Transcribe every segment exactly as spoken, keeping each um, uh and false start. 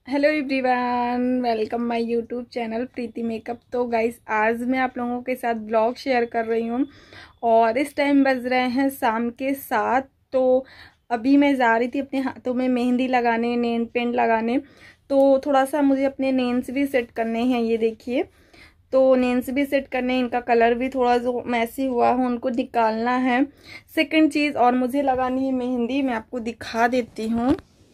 Hello everyone, welcome my YouTube channel Preeti makeup. तो guys, आज मैं आप लोगों के साथ ब्लॉग शेयर कर रही हूँ और इस टाइम बज रहे हैं शाम के सात। तो अभी मैं जा रही थी अपने हाथों में मेहंदी लगाने, नेल पेंट लगाने। तो थोड़ा सा मुझे अपने नेल्स भी सेट करने हैं, ये देखिए। तो नेल्स भी सेट करने, इनका कलर भी थोड़ा जो मैसी हुआ है उनको निकालना है। सेकंड चीज़ और मुझे लगानी है मेहंदी, मैं आपको दिखा देती हूँ।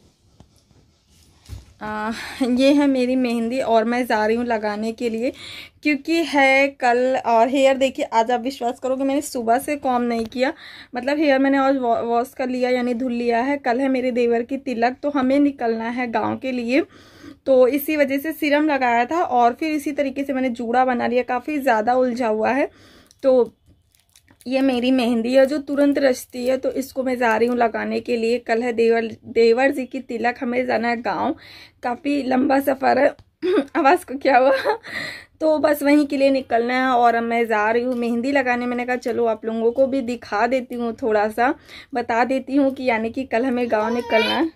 आ, ये है मेरी मेहंदी और मैं जा रही हूँ लगाने के लिए, क्योंकि है कल। और हेयर देखिए, आज आप विश्वास करोगे मैंने सुबह से कॉम नहीं किया, मतलब हेयर मैंने आज वॉश कर लिया, यानी धुल लिया है। कल है मेरे देवर की तिलक, तो हमें निकलना है गांव के लिए, तो इसी वजह से सीरम लगाया था और फिर इसी तरीके से मैंने जूड़ा बना लिया। काफ़ी ज़्यादा उलझा हुआ है। तो ये मेरी मेहंदी है जो तुरंत रचती है, तो इसको मैं जा रही हूँ लगाने के लिए। कल है देवर देवर जी की तिलक, हमें जाना है गांव। काफ़ी लंबा सफ़र है। आवाज़ को क्या हुआ? तो बस वहीं के लिए निकलना है और अब मैं जा रही हूँ मेहंदी लगाने। मैंने कहा चलो आप लोगों को भी दिखा देती हूँ, थोड़ा सा बता देती हूँ कि यानी कि कल हमें गाँव निकलना है।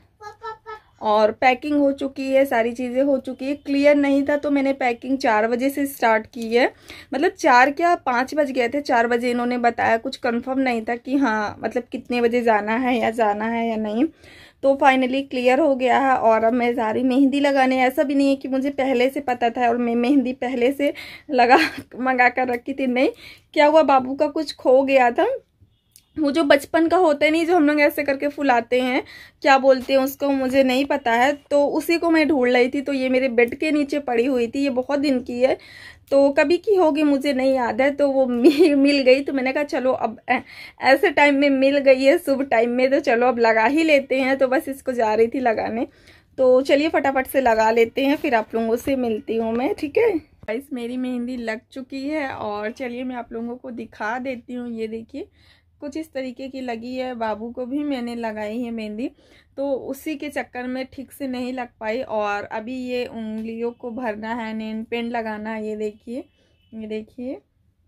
और पैकिंग हो चुकी है, सारी चीज़ें हो चुकी है। क्लियर नहीं था तो मैंने पैकिंग चार बजे से स्टार्ट की है, मतलब चार क्या पाँच बज गए थे। चार बजे इन्होंने बताया, कुछ कंफर्म नहीं था कि हाँ मतलब कितने बजे जाना है या जाना है या नहीं। तो फाइनली क्लियर हो गया है और अब मैं जा रही मेहंदी लगाने। ऐसा भी नहीं है कि मुझे पहले से पता था और मैं मेहंदी पहले से लगा मंगा कर रखी थी, नहीं। क्या हुआ, बाबू का कुछ खो गया था। वो जो बचपन का होता है नहीं, जो हम लोग ऐसे करके फुलाते हैं, क्या बोलते हैं उसको, मुझे नहीं पता है। तो उसी को मैं ढूंढ रही थी, तो ये मेरे बेड के नीचे पड़ी हुई थी। ये बहुत दिन की है, तो कभी की होगी मुझे नहीं याद है। तो वो मिल गई, तो मैंने कहा चलो अब ऐसे टाइम में मिल गई है, शुभ टाइम में, तो चलो अब लगा ही लेते हैं। तो बस इसको जा रही थी लगाने। तो चलिए फटाफट से लगा लेते हैं, फिर आप लोगों से मिलती हूँ मैं, ठीक है। गाइस, मेरी मेहंदी लग चुकी है और चलिए मैं आप लोगों को दिखा देती हूँ। ये देखिए, कुछ इस तरीके की लगी है। बाबू को भी मैंने लगाई है मेहंदी, तो उसी के चक्कर में ठीक से नहीं लग पाई। और अभी ये उंगलियों को भरना है, नेल पेंट लगाना है। ये देखिए, ये देखिए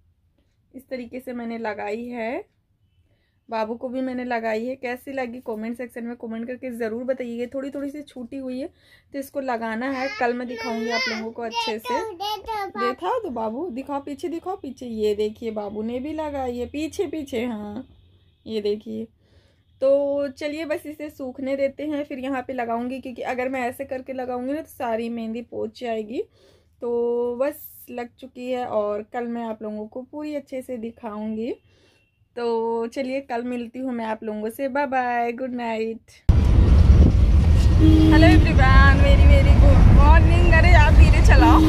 इस तरीके से मैंने लगाई है। बाबू को भी मैंने लगाई है। कैसी लगी कमेंट सेक्शन में कमेंट करके ज़रूर बताइए। थोड़ी थोड़ी सी छूटी हुई है, तो इसको लगाना है। कल मैं दिखाऊंगी आप लोगों को अच्छे से। देखा तो बाबू, दिखाओ पीछे, दिखाओ पीछे। ये देखिए, बाबू ने भी लगाई है पीछे पीछे, हाँ ये देखिए। तो चलिए बस इसे सूखने देते हैं, फिर यहाँ पे लगाऊंगी, क्योंकि अगर मैं ऐसे करके लगाऊंगी ना तो सारी मेहंदी पोंछ जाएगी। तो बस लग चुकी है और कल मैं आप लोगों को पूरी अच्छे से दिखाऊंगी। तो चलिए कल मिलती हूँ मैं आप लोगों से। Bye bye, good night. Hello everyone, very very good morning. अरे आप धीरे चलाओ।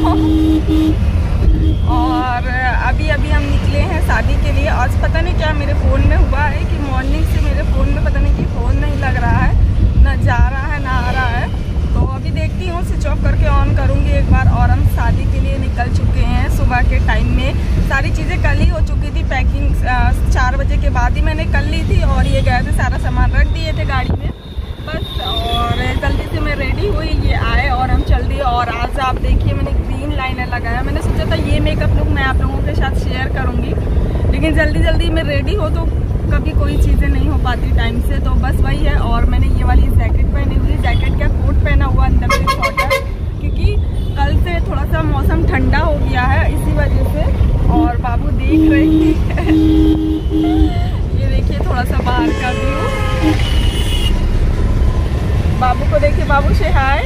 और अभी अभी हम निकले हैं शादी के लिए। आज पता नहीं क्या मेरे फ़ोन में हुआ है कि मॉर्निंग से मेरे फ़ोन में पता नहीं कि फ़ोन नहीं लग रहा है, ना जा रहा है ना आ रहा है। तो अभी देखती हूँ, स्विच ऑफ करके ऑन करूँगी एक बार। और हम शादी के लिए निकल चुके हैं सुबह के टाइम में। सारी चीज़ें कल ही हो चुकी थी, पैकिंग चार बजे के बाद ही मैंने कर ली थी। और ये गए थे, सारा सामान रख दिए थे गाड़ी में बस। और जल्दी से मैं रेडी हुई, ये आए और हम चल दिए। और आज आप देखिए, मैंने ग्रीन लाइनर लगाया। मैंने सोचा था ये मेकअप लुक मैं आप लोगों के साथ शेयर करूँगी, लेकिन जल्दी जल्दी में रेडी हो तो कभी कोई चीज़ें नहीं हो पाती टाइम से। तो बस वही है। और मैंने ये वाली जैकेट पहनी हुई, जैकेट क्या कोट पहना हुआ अंदर से स्वेटर, क्योंकि कल से थोड़ा सा मौसम ठंडा हो गया है इसी वजह से। और बाबू देख रही है। ये देखिए थोड़ा सा बाहर का व्यू, बाबू को देखिए। बाबू से हाय,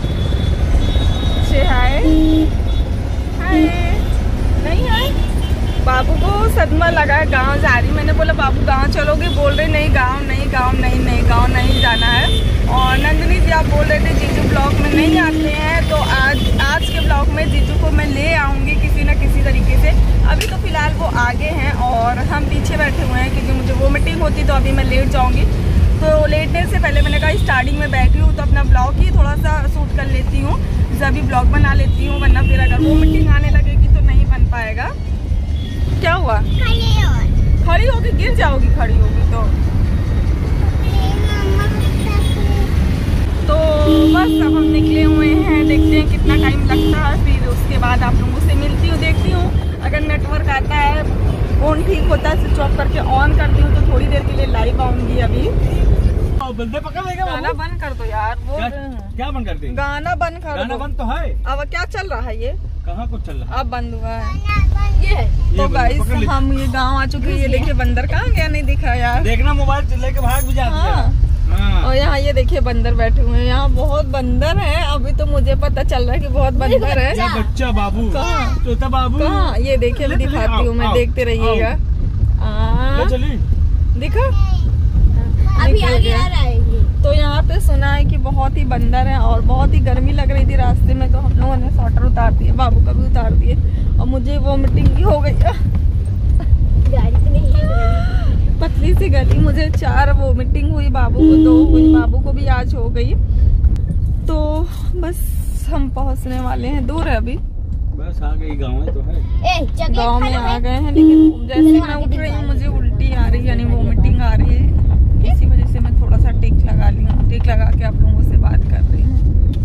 से हाय, हाय नहीं हाय। बाबू को सदमा लगा, गांव जा रही। मैंने बोला बाबू गांव चलोगे, बोल रहे नहीं गांव नहीं, गांव नहीं, नहीं गांव नहीं जाना है। और नंदिनी जी आप बोल रहे थे जीजू ब्लॉग में नहीं आते हैं, तो आज आज के ब्लॉग में जीजू को मैं ले आऊँगी किसी न किसी तरीके से। अभी तो फिलहाल वो आगे हैं और हम पीछे बैठे हुए हैं, क्योंकि मुझे वो मीटिंग होती तो अभी मैं लेट जाऊँगी। तो लेटने से पहले मैंने कहा स्टार्टिंग में बैठी हूँ तो अपना ब्लॉग ही थोड़ा सा शूट कर लेती हूँ, जब भी ब्लॉग बना लेती हूँ, वरना फिर अगर वो मीटिंग आने लगेगी तो नहीं बन पाएगा। क्या हुआ? खड़ी होगी गिर जाओगी, खड़ी होगी तो तो बस अब हम निकले हुए हैं। देखते हैं कितना टाइम लगता है, फिर उसके बाद आप लोगों से मिलती हूँ। देखती हूँ अगर नेटवर्क आता है, फोन ठीक होता है, स्विच ऑफ करके ऑन करती हूँ तो थोड़ी देर के लिए लाइव आऊँगी। अभी बंदे पकड़ लेगा। गाना बंद कर दो यार। वो क्या, क्या बंद करते? गाना बंद कर दो। गाना बंद तो है। अब क्या चल रहा है? ये कहाँ कुछ चल रहा है? अब बंद हुआ है ये। तो गाइस हम ये गांव आ चुके हैं। ये देखिए बंदर कहाँ गया, नहीं दिखा यार। देखना मोबाइल लेके भाग भी जाती है। हाँ। और यहाँ ये देखिए बंदर बैठे हुए हैं। यहाँ बहुत बंदर है। अभी तो मुझे पता चल रहा है कि बहुत बंदर है। ये बच्चा बाबू कहाँ? तोता बाबू कहाँ? ये देखिए मैं दिखाती हूँ, मैं देखते रहिएगा। दिखा अभी आगे आ रहा है। तो यहाँ पे सुना है कि बहुत ही बंदर है और बहुत ही गर्मी लग रही थी रास्ते में, तो हम लोगों ने स्वेटर उतार दिए, बाबू का भी उतार दिए और मुझे वोमिटिंग भी हो गई। गाड़ी तो नहीं है, पतली सी गली, मुझे चार वोमिटिंग हुई, बाबू को दो हुई, बाबू को भी आज हो गई। तो बस हम पहुँचने वाले हैं, दूर है अभी, बस आ गई। गाँव है तो है, गाँव में आ गए हैं। लेकिन जैसे मैं उठ रही हूँ मुझे उल्टी आ रही है, यानी वोमिटिंग आ रही है। इसी वजह से मैं थोड़ा सा टिक लगा ली हूँ। टिक लगा के आप लोगों से बात कर रही हूँ।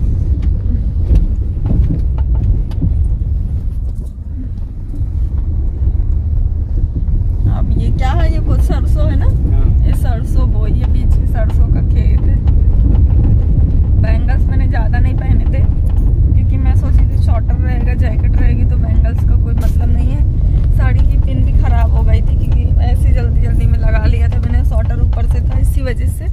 अब ये क्या है? ये कुछ सरसों है ना? ये सरसों बोई है, पीछे सरसों का खेत है। बैंगल्स मैंने ज्यादा नहीं पहने थे क्योंकि मैं सोची थी शॉर्टर रहेगा, जैकेट रहेगी तो बैंगल्स का कोई मतलब नहीं है। साड़ी की पिन भी खराब हो गई थी क्योंकि ऐसे जल्दी जल्दी में लगा लिया था मैंने, शॉर्टर ऊपर से था, इसी वजह से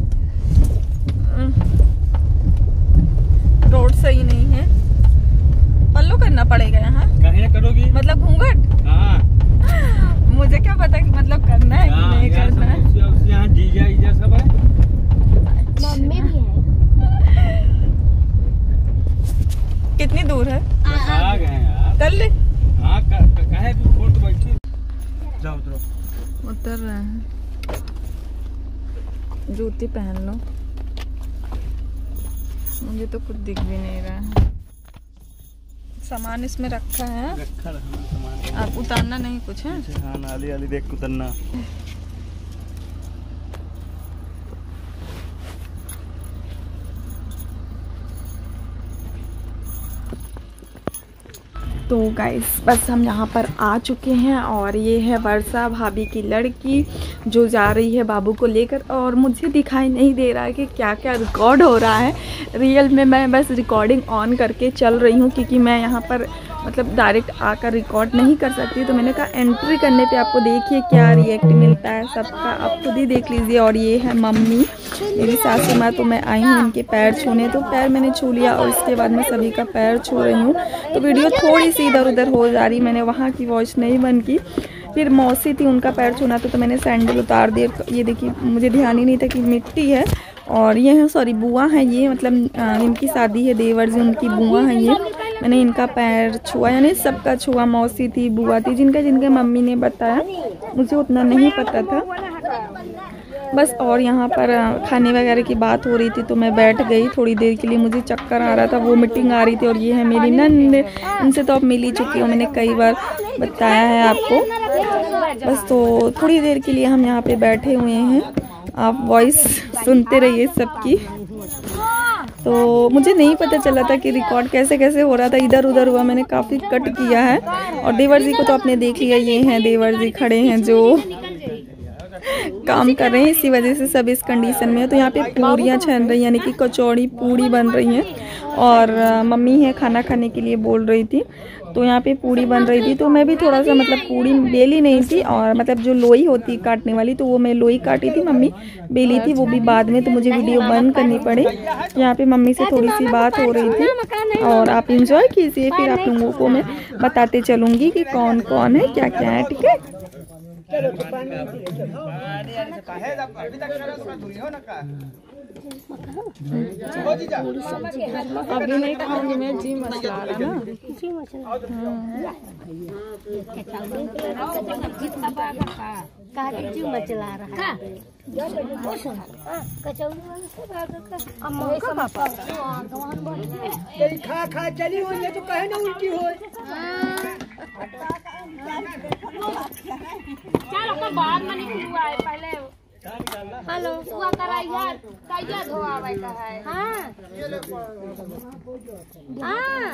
रोड सही नहीं है। पल्लू करना पड़ेगा यहाँ, कहीं करोगी मतलब घूंघट। हाँ। मुझे क्या पता कि मतलब करना है कि नहीं करना है। यहाँ जीजा ईजा सब है, मम्मी भी है। कितनी दूर है? आ गए यार। कर ले। हाँ कहे तू खोल तो बैठी। जाओ उतरो। उतर रहे हैं, जूती पहन लो। मुझे तो कुछ दिख भी नहीं रहा है। सामान इसमें रखा है, रखा रखा सामान। आप उतारना नहीं कुछ है? हाँ नाली वाली देख उतरना। तो गाइस बस हम यहाँ पर आ चुके हैं और ये है वर्षा भाभी की लड़की जो जा रही है बाबू को लेकर। और मुझे दिखाई नहीं दे रहा है कि क्या क्या रिकॉर्ड हो रहा है। रियल में मैं बस रिकॉर्डिंग ऑन करके चल रही हूँ क्योंकि मैं यहाँ पर मतलब डायरेक्ट आकर रिकॉर्ड नहीं कर सकती। तो मैंने कहा एंट्री करने पे आपको देखिए क्या रिएक्ट मिलता है सबका, आप खुद ही देख लीजिए। और ये है मम्मी मेरी सासू माँ। तो मैं आई हूँ इनके पैर छूने, तो पैर मैंने छू लिया और इसके बाद मैं सभी का पैर छू रही हूँ। तो वीडियो थोड़ी सी इधर उधर हो जा रही, मैंने वहाँ की वॉइस नहीं बंद की। फिर मौसी थी, उनका पैर छूना था तो मैंने सैंडल उतार दिए। ये देखिए मुझे ध्यान ही नहीं था कि मिट्टी है। और ये है सॉरी बुआ है, ये मतलब इनकी शादी है, देवर जी उनकी बुआ है। ये मैंने इनका पैर छुआ, यानी सबका छुआ। मौसी थी, बुआ थी, जिनका जिनके मम्मी ने बताया, मुझे उतना नहीं पता था बस। और यहाँ पर खाने वगैरह की बात हो रही थी तो मैं बैठ गई थोड़ी देर के लिए। मुझे चक्कर आ रहा था, वो मीटिंग आ रही थी। और ये है मेरी नंद, इनसे तो आप मिल ही चुकी हो, मैंने कई बार बताया है आपको। बस तो थोड़ी देर के लिए हम यहाँ पे बैठे हुए हैं, आप वॉइस सुनते रहिए सबकी। तो मुझे नहीं पता चला था कि रिकॉर्ड कैसे कैसे हो रहा था, इधर उधर हुआ, मैंने काफ़ी कट किया है। और देवर जी को तो आपने देख लिया, ये हैं देवर जी खड़े हैं जो काम कर रहे हैं, इसी वजह से सब इस कंडीशन में है। तो यहाँ पे पूरियाँ छन रही, यानी कि कचौड़ी पूड़ी बन रही हैं। और मम्मी है खाना खाने के लिए बोल रही थी, तो यहाँ पे पूड़ी बन रही थी। तो मैं भी थोड़ा सा मतलब पूड़ी बेली नहीं थी, और मतलब जो लोई होती काटने वाली, तो वो मैं लोई काटी थी, मम्मी बेली थी, वो भी बाद में। तो मुझे वीडियो बंद करनी पड़ी। यहाँ पे मम्मी से थोड़ी सी बात हो रही थी और आप इंजॉय कीजिए, फिर आप लोगों को मैं बताते चलूँगी कि कौन कौन है, क्या क्या है, ठीक है। अभी नहीं खाऊंगी मैं, जी मचला रहा ना, जी मचला जी मचला रहा खा खा चली हो तो कहे ना उल्टी हो। चलो बाद में निकलुआ है, पहले हेलो हुआ कराइया काइया धोआवे का है। हां हां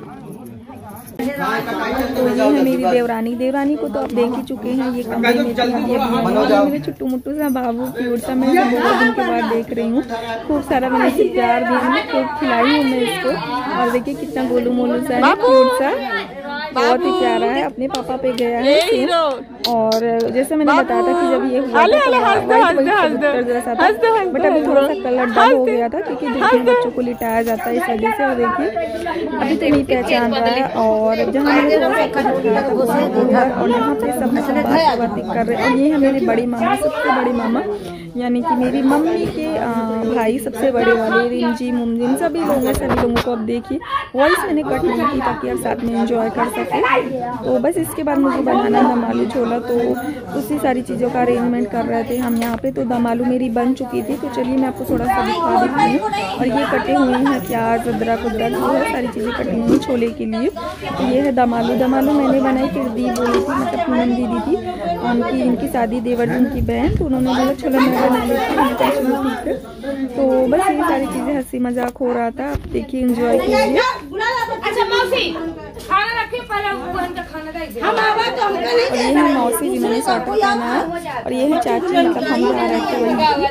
तो ये है मेरी देवरानी। देवरानी को तो आप देख ही चुके हैं, ये कमरे में थी, हम ये मेरे छुट्टू मुट्टू सा बाबू क्यूट सा मैं बहुत दिन के बाद देख रही हूँ। खूब सारा मैंने इसे प्यार दी हूँ, खूब खिलाई हूँ मैं इसको। और देखिए कितना गोलू मोलू सा है, क्यूट सा, बहुत ही प्यारा है। अपने पापा पे गया है। और जैसे मैंने बताया था कि जब ये हुआ बट अभी थोड़ा सा कलर डल हो गया था क्योंकि देखिए बच्चों को लिटाया जाता है इस वजह से। और देखिए अभी तो नहीं पहचान रहा है। और जहाँ मैंने थोड़ा सा दिखाया था और यहाँ पे सब बात बात कर रहे हैं। और ये है मेरी बड़ी मामा, सबसे बड़ी मामा, यानी कि मेरी मम्मी के आ, भाई सबसे बड़े वाले रिंजी मुमजिन सभी लोग हैं। सभी लोगों को अब देखिए वॉइस मैंने कट नहीं की ताकि आप साथ में एंजॉय कर सके। तो बस इसके बाद मुझे बनाना दम आलू छोला, तो उसी सारी चीज़ों का अरेंजमेंट कर रहे थे हम यहाँ पे। तो दम आलू मेरी बन चुकी थी, तो चलिए मैं आपको थोड़ा सा दिखा देती हूँ। और ये कटे हुए हैं प्याज अदरक उदरक बहुत सारी चीज़ें कटी हुई हैं छोले के लिए। तो ये है दम आलू। दम आलू मैंने बनाई, फिर दी बोली थी, मतलब पूनम दीदी थी उनकी, इनकी शादी देवर जी उनकी बहन, तो उन्होंने बोला छोला मैं बना लेती हूँ। तो बस ये सारी चीज़ें हंसी मजाक हो रहा था। आप देखिए एंजॉय कीजिए। और ये है मौसी जिन्होंने स्वेटर पहना है। और ये है चाची, मतलब हम जा रहे थे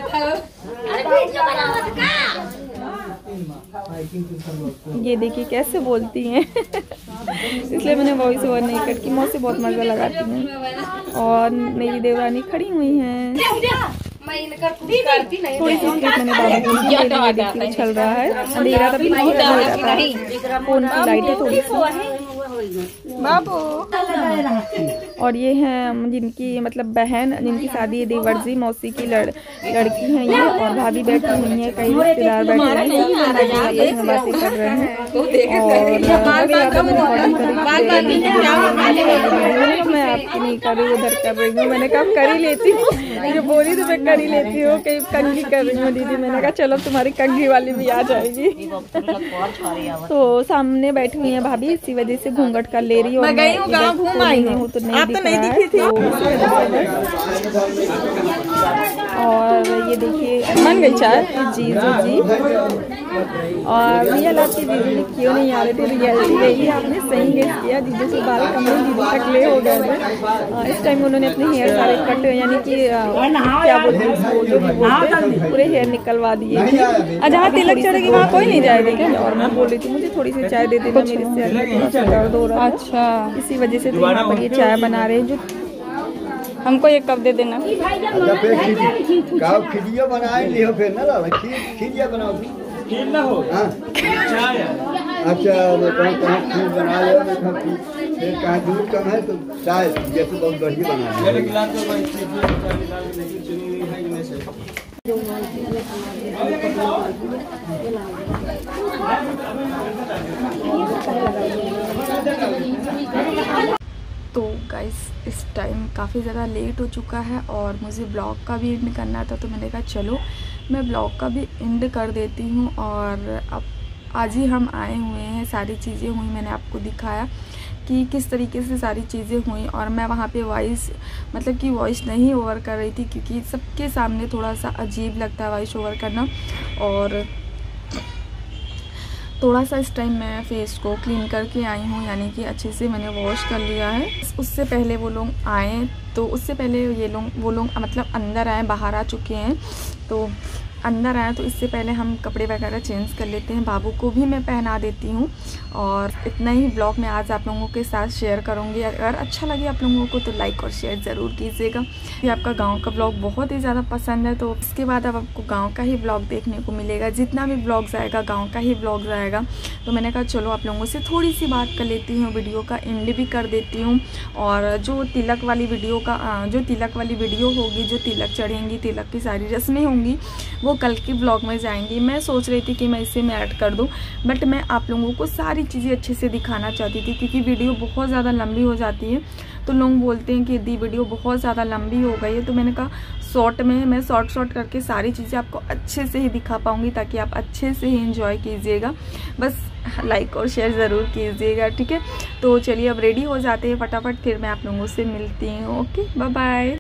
वही। ये देखिए कैसे बोलती हैं इसलिए मैंने वॉइस ओवर नहीं कट की। मौसी बहुत मजा लगाती हैं। और मेरी देवरानी खड़ी हुई हैं। थोड़ी सी क्लिप मैंने बाबा को चल रहा है, अंधेरा तभी फोन की लाइट है थोड़ी सी बाबू। और ये है जिनकी मतलब बहन, जिनकी शादी है देवर जी मौसी की लड़, लड़की है ये। और भाभी बैठी हुई है, कई रिश्तेदार बैठे हैं, बातें कर रहे हैं। और मैं आपकी नहीं कर रही, उधर कर रही हूँ। मैंने कहा कर ही लेती हूँ, जो बोली तो मैं कर ही लेती हूँ। कहीं कंघी कर रही हूँ दीदी, मैंने कहा चलो तुम्हारी कंघी वाली भी आ जाएगी। तो सामने बैठी हुई है भाभी, इसी वजह से घूंघट कर ले रही हूँ। मैं गई हूँ गाँव घूम आई हूँ तो नहीं दिख रहा है। और ये देखिए मन गई चाय जीजू जी। और रियल आपके जीजू जी क्यों नहीं आ रहे थे, रियलिटी यही आपने सही गेस किया। जीजू से बाल कमरे दीदी टकले हो गए थे। इस टाइम उन्होंने अपने हेयर सारे कट यानी कि क्या बोलते हैं उसको, जो भी बोलते हैं, पूरे हेयर निकलवा दिए थे। जहाँ तिलक चढ़ेगी वहाँ कोई नहीं जाएगा क्या? और मैं बोल रही थी मुझे थोड़ी सी चाय दे देना, मेरे से दर्द हो रहा है। अच्छा, इसी वजह से तो यहाँ पर ये चाय बना रहे हैं। जो हमको एक कप दे देना। खिलिया बनाए लियो फिर ना खिलिया बनाओ खीर ना हो। चाय अच्छा कहीं कहीं खीर बना लो, फिर कहीं दूध कम है तो चाय जैसे बहुत बढ़िया बना है। तो गाइस इस टाइम काफ़ी ज़्यादा लेट हो चुका है और मुझे ब्लॉग का भी एंड करना था, तो मैंने कहा चलो मैं ब्लॉग का भी एंड कर देती हूँ। और अब आज ही हम आए हुए हैं, सारी चीज़ें हुई, मैंने आपको दिखाया कि किस तरीके से सारी चीज़ें हुई। और मैं वहाँ पे वॉइस मतलब कि वॉइस नहीं ओवर कर रही थी क्योंकि सबके सामने थोड़ा सा अजीब लगता है वॉइस ओवर करना। और थोड़ा सा इस टाइम मैं फेस को क्लीन करके आई हूँ, यानी कि अच्छे से मैंने वॉश कर लिया है। उससे पहले वो लोग आए, तो उससे पहले ये लोग वो लोग मतलब अंदर आए, बाहर आ चुके हैं। तो अंदर आए तो इससे पहले हम कपड़े वगैरह चेंज कर लेते हैं, बाबू को भी मैं पहना देती हूँ। और इतना ही ब्लॉग मैं आज आप लोगों के साथ शेयर करूँगी। अगर अच्छा लगे आप लोगों को तो लाइक और शेयर ज़रूर कीजिएगा। ये आपका गांव का ब्लॉग बहुत ही ज़्यादा पसंद है, तो इसके बाद अब आपको गांव का ही ब्लॉग देखने को मिलेगा। जितना भी ब्लॉग्स आएगा गाँव का ही ब्लॉग्स आएगा। तो मैंने कहा चलो आप लोगों से थोड़ी सी बात कर लेती हूँ, वीडियो का एंड भी कर देती हूँ। और जो तिलक वाली वीडियो का जो तिलक वाली वीडियो होगी, जो तिलक चढ़ेंगी, तिलक की सारी रस्में होंगी, वो कल के ब्लॉग में जाएंगी। मैं सोच रही थी कि मैं इसे मैं ऐड कर दूं, बट मैं आप लोगों को सारी चीज़ें अच्छे से दिखाना चाहती थी क्योंकि वीडियो बहुत ज़्यादा लंबी हो जाती है। तो लोग बोलते हैं कि दी वीडियो बहुत ज़्यादा लंबी हो गई है, तो मैंने कहा शॉर्ट में मैं शॉर्ट शॉर्ट करके सारी चीज़ें आपको अच्छे से ही दिखा पाऊँगी ताकि आप अच्छे से ही इंजॉय कीजिएगा। बस लाइक और शेयर ज़रूर कीजिएगा, ठीक है। तो चलिए अब रेडी हो जाते हैं फटाफट, फिर मैं आप लोगों से मिलती हूँ। Okay, bye bye.